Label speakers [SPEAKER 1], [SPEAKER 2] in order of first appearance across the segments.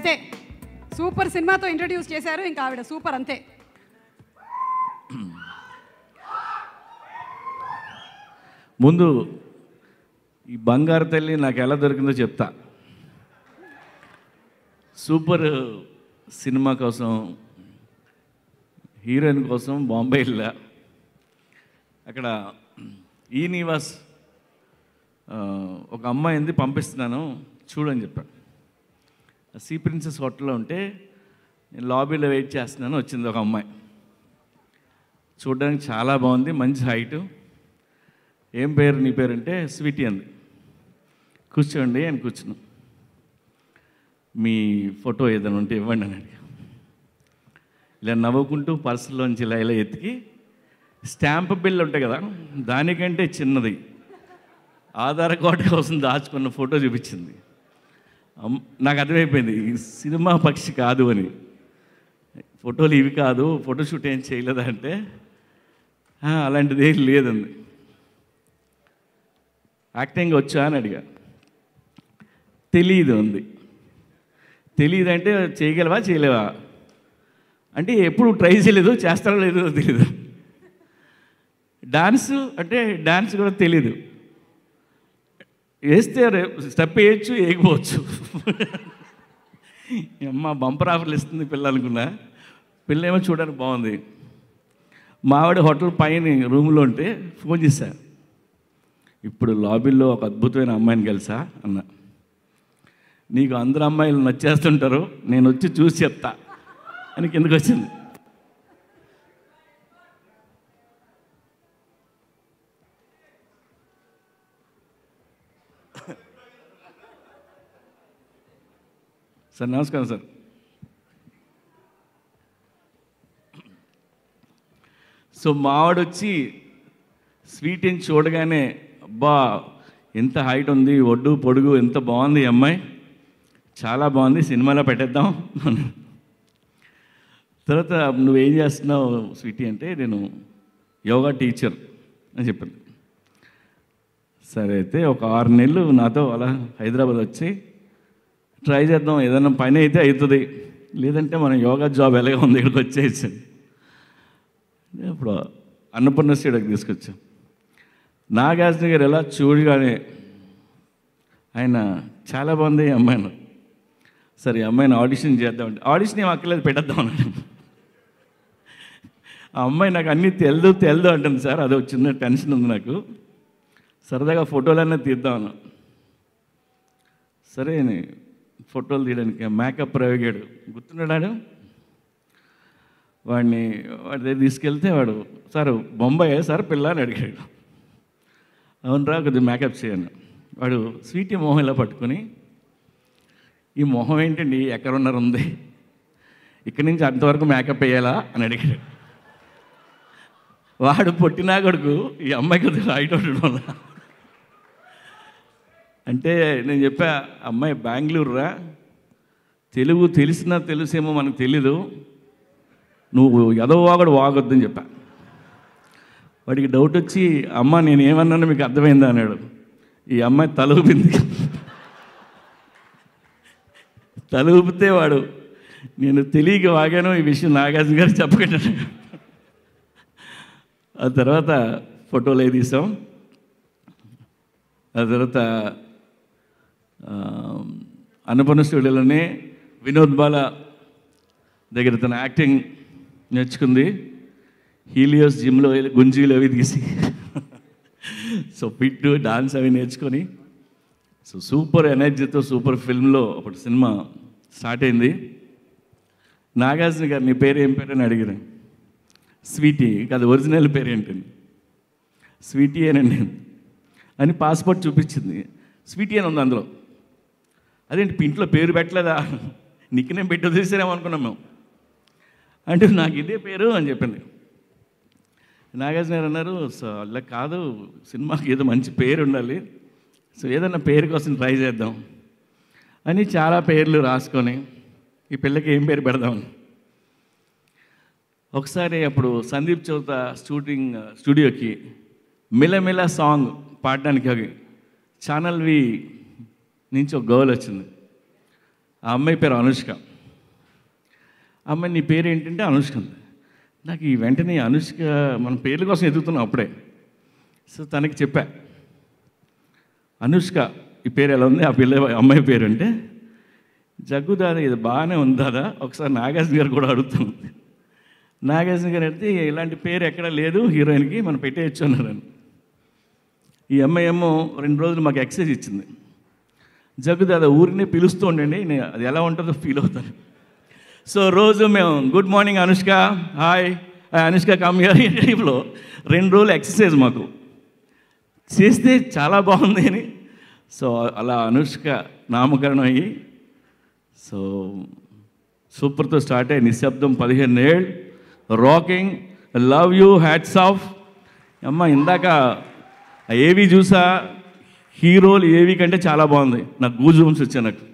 [SPEAKER 1] అంతే, సూపర్ సినిమాతో ఇంట్రడ్యూస్ చేశారు, ఇంకా ఆవిడ సూపర్ అంతే.
[SPEAKER 2] ముందు ఈ బంగారు తల్లి నాకు ఎలా దొరికిందో చెప్తా. సూపర్ సినిమా కోసం, హీరోయిన్ కోసం బాంబే వెళ్ళా. అక్కడ ఈ నివాస్ ఒక అమ్మాయింది పంపిస్తున్నాను చూడని చెప్పాను. సీ ప్రిన్సెస్ హోటల్లో ఉంటే నేను లాబీలో వెయిట్ చేస్తున్నాను. వచ్చింది ఒక అమ్మాయి, చూడడానికి చాలా బాగుంది, మంచి హైటు. ఏం పేరు నీ పేరు అంటే స్వీటీ అంది. కూర్చోండి అని కూర్చున్నాం. మీ ఫోటో ఏదైనా ఉంటే ఇవ్వండి అని అడిగా. ఇలా నవ్వుకుంటూ పర్సులోంచి ఇలా ఇలా ఎత్తికి స్టాంప్ బిల్ ఉంటాయి కదా, దానికంటే చిన్నది ఆధార్ కార్డు కోసం దాచుకున్న ఫోటో చూపించింది. నాకు అర్థమైపోయింది ఈ సినిమా పక్షి కాదు అని. ఫోటోలు ఇవి కాదు, ఫోటోషూట్ ఏం చేయలేదా అంటే అలాంటిది ఏం లేదండి. యాక్టింగ్ వచ్చా అని అడిగా. తెలీదు అంది. తెలీదు అంటే చేయగలవా చేయలేవా అంటే ఎప్పుడు ట్రై చేయలేదు, చేస్తారో లేదో తెలీదు. డాన్స్ అంటే డాన్స్ కూడా తెలీదు. వేస్తే స్టెప్ వేయచ్చు, వేయకపోవచ్చు. అమ్మ బంపర్ ఆఫర్లు ఇస్తుంది పిల్ల అనుకున్నా. పిల్ల ఏమో చూడడానికి బాగుంది. మావిడ హోటల్ పైన రూమ్లో ఉంటే ఫోన్ చేశా. ఇప్పుడు లాబీలో ఒక అద్భుతమైన అమ్మాయిని కలిసా అన్న. నీకు అందరు అమ్మాయిలు నచ్చేస్తుంటారు, నేను వచ్చి చూసి చెప్తా అని కిందకు వచ్చింది. సార్ నమస్కారం సార్. సో మావాడొచ్చి స్వీట్ని చూడగానే అబ్బా ఎంత హైట్ ఉంది, ఒడ్డు పొడుగు ఎంత బాగుంది ఈ అమ్మాయి, చాలా బాగుంది, సినిమాలో పెట్టేద్దాం. తర్వాత నువ్వేం చేస్తున్నావు స్వీటీ అంటే నేను యోగా టీచర్ అని చెప్పింది. సరే అయితే ఒక 6 నెలలు నాతో అలా హైదరాబాద్ వచ్చి ట్రై చేద్దాం, ఏదైనా పని అయితే అవుతుంది, లేదంటే మనం యోగా జాబ్ ఎలాగ ఉంది ఇక్కడికి వచ్చేసి. ఇప్పుడు అన్నపూర్ణ స్టేడియోకి తీసుకొచ్చాం. నాగార్జున గారు ఎలా చూడగానే ఆయన చాలా బాగుంది ఈ అమ్మాయిని, సరే ఈ అమ్మాయిని ఆడిషన్ చేద్దామంటే ఆడిషన్ ఏం అక్కర్లేదు పెట్టేద్దాం అన్నాడు. ఆ అమ్మాయి నాకు అన్నీ తెలదు అంటుంది సార్, అదో చిన్న టెన్షన్ ఉంది నాకు, సరదాగా ఫోటోలన్నీ తీద్దామన్నా. సరే ఫోటోలు తీయడానికి మేకప్ ప్రయోగాడు గుర్తున్నాడు. వాడి దగ్గర తీసుకెళ్తే వాడు సార్ బొంబాయి సార్ పిల్ల అని అడిగాడు. అవునరా కొద్దిగా మేకప్ చేయను. వాడు స్వీటీ మొహం ఇలా పట్టుకొని ఈ మొహం ఏంటండి ఎక్కడున్నారు ఉంది, ఇక్కడి నుంచి అంతవరకు మేకప్ వేయాలా అని అడిగాడు. వాడు పొట్టినా కొడుకు ఈ అమ్మాయి కొద్దిగా హైట్ ఉండడం. అంటే నేను చెప్పా, అమ్మాయి బెంగళూరు రా, తెలుగు తెలిసినా తెలుసేమో మనకు తెలీదు, నువ్వు ఎదవాగడు వాగొద్దని చెప్పా. వాడికి డౌట్ వచ్చి అమ్మ నేను ఏమన్నాను మీకు అర్థమైందా అన్నాడు. ఈ అమ్మాయి తల ఊపింది. తల ఊపితే వాడు నేను తెలియక వాగాను, ఈ విషయం నాగార్జున గారు చెప్పకుండా. ఆ తర్వాత ఫోటోలు అవి తీసాం. ఆ తర్వాత అన్నపూర్ణ స్టూడియోలోనే వినోద్ బాల దగ్గర తన యాక్టింగ్ నేర్చుకుంది. హీలియోస్ జిమ్లో గుంజీలు అవి తీసి సో ఫిట్ డాన్స్ అవి నేర్చుకొని సో సూపర్ ఎనర్జీతో సూపర్ ఫిల్మ్లో అప్పుడు సినిమా స్టార్ట్ అయింది. నాగార్జున గారు నీ పేరు ఏం పేరు అని అడిగాను. స్వీటీ కాదు, ఒరిజినల్ పేరు ఏంటండి? స్వీటీ అనండి అని పాస్పోర్ట్ చూపించింది. స్వీటీ అని ఉంది అందులో. అదేంటి ఇంట్లో పేరు పెట్టలేదా, నిక్నేమ్ పెట్టి వదిలేసారేమో అనుకున్నాం మేము. అంటే నాకు ఇదే పేరు అని చెప్పింది. నాగార్జున గారు అన్నారు, సో అలా కాదు, సినిమాకి ఏదో మంచి పేరు ఉండాలి, సో ఏదన్నా పేరు కోసం ట్రై చేద్దాం అని చాలా పేర్లు రాసుకొని ఈ పిల్లకి ఏం పేరు పెడదామని. ఒకసారి అప్పుడు సందీప్ చౌత స్టూడియోకి మిలమిల సాంగ్ పాడడానికి ఛానల్ వి నుంచి ఒక గర్ల్ వచ్చింది. ఆ అమ్మాయి పేరు అనుష్క. అమ్మాయి నీ పేరు ఏంటంటే అనుష్క ఉంది. నాకు ఈ వెంటనే అనుష్క మన పేర్ల కోసం ఎదుగుతున్నాం అప్పుడే. సో తనకి చెప్పా, అనుష్క ఈ పేరు ఎలా ఉంది, ఆ అమ్మాయి పేరు అంటే, జగ్గు దాదా ఇది బాగానే ఉంది దాదా, ఒకసారి నాగార్జున గారు కూడా అడుగుతాం. నాగార్జున గారు అడిగితే ఇలాంటి పేరు ఎక్కడా లేదు హీరోయిన్కి, మనం పెట్టేయచ్చు అన్నారని. ఈ అమ్మాయి ఏమో 2 రోజులు మాకు ఎక్సర్సైజ్ ఇచ్చింది. జగ్గు దాదా ఊరిని పిలుస్తూ ఉండండి, నేను అది ఎలా ఉంటుందో ఫీల్ అవుతాను. సో రోజు మేము good morning Anushka, hi Anushka come here ఈ టైప్లో 2 రోజులు ఎక్సర్సైజ్ మాకు చేస్తే చాలా బాగుంది అని. సో అలా అనుష్క నామకరణం అయ్యి సో సూపర్తో స్టార్ట్ అయ్యి నిశ్శబ్దం 15 ఏళ్ళు rocking, love you, hats off. అమ్మ ఇందాక ఏవి చూసా, హీరోలు ఏవి కంటే చాలా బాగుంది. నాకు గూజ్ బంప్స్ వచ్చాయి. నాకు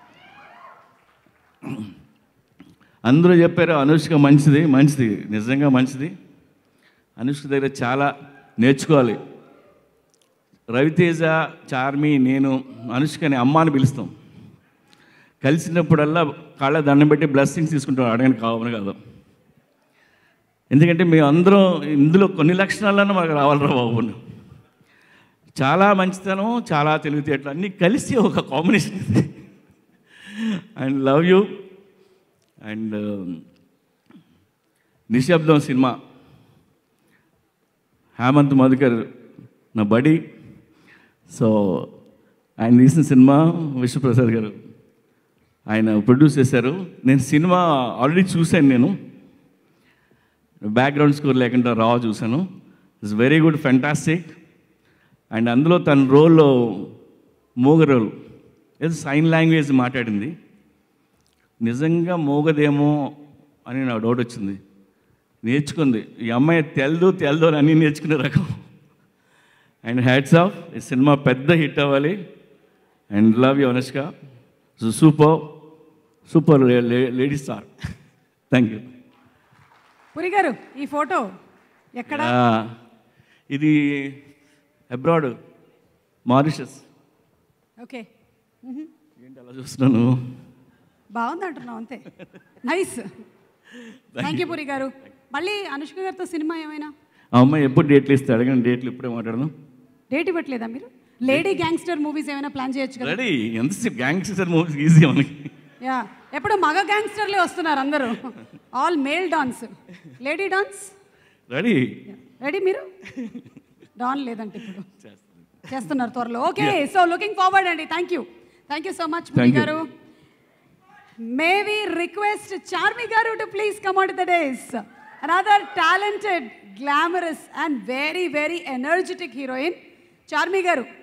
[SPEAKER 2] అందరూ చెప్పారు అనుష్క మంచిది, మంచిది, నిజంగా మంచిది. అనుష్క దగ్గర చాలా నేర్చుకోవాలి. రవితేజ, చార్మి, నేను అనుష్కని అమ్మ అని పిలుస్తాం. కలిసినప్పుడల్లా కాళ్ళ దండం పెట్టి బ్లెస్సింగ్స్ తీసుకుంటాం, అడగని కావాలి కాదు. ఎందుకంటే మేము అందరం ఇందులో కొన్ని లక్షణాలను మనకు రావాలరా బాబు. చాలా మంచితనం, చాలా తెలివితేటలు అన్నీ కలిసి ఒక కాంబినేషన్ ఇది. And love you. And Nishabdham cinema, Hemant Madhukar నా బడి. సో ఆయన తీసిన సినిమా విశ్వప్రసాద్ గారు ఆయన ప్రొడ్యూస్ చేశారు. నేను సినిమా ఆల్రెడీ చూశాను, నేను బ్యాక్గ్రౌండ్ స్కోర్ లేకుండా రావు చూశాను. It's very good, fantastic. And అందులో తన రోల్లో మూగ రోల్ ఏదో సైన్ లాంగ్వేజ్ మాట్లాడింది. నిజంగా మూగదేమో అని నాకు డౌట్ వచ్చింది. నేర్చుకుంది ఈ అమ్మాయి, తెల్దు అని అన్నీ నేర్చుకునే రకం. And hats off. ఈ సినిమా పెద్ద హిట్ అవ్వాలి. And love you Anushka, super lady star. Thank you.
[SPEAKER 1] Puri garu ఈ ఫోటో ఎక్కడ?
[SPEAKER 2] ఇది అబ్రాడ్, మారిషస్.
[SPEAKER 1] ఓకే,
[SPEAKER 2] ఏంటి అలా చూస్తున్నాను?
[SPEAKER 1] బాగుంది అంటున్నావు అంతే. నైస్. థ్యాంక్ యూ పురి గారు. మళ్ళీ అనుష్క గారితో సినిమా ఏమైనా?
[SPEAKER 2] ఆ అమ్మాయి ఎప్పుడు డేట్లు ఇస్తే అడగండి, డేట్లు ఇప్పుడే మాట్లాడదాం.
[SPEAKER 1] డేట్ ఇవ్వట్లేదా మీరు? లేడీ గ్యాంగ్స్టర్ మూవీస్ ఏమైనా ప్లాన్ చేయొచ్చు కదా?
[SPEAKER 2] రెడీ. ఎంతసేపు గ్యాంగ్స్టర్ మూవీస్ ఈజీ మనకి.
[SPEAKER 1] యా, ఎప్పుడు మగ గ్యాంగ్స్టర్లే వస్తున్నారు అందరూ, all male dons. Lady dons
[SPEAKER 2] ready.
[SPEAKER 1] Ready మీరు? డాన్ లేదంటే ఇప్పుడు చేస్తున్నారు త్వరలో. ఓకే, సో లుకింగ్ ఫార్వర్డ్ అండి. Thank you so much Puri garu. May we request Charmi Garu to please come on to the dais. Another talented, glamorous and very, very energetic heroine, Charmi Garu.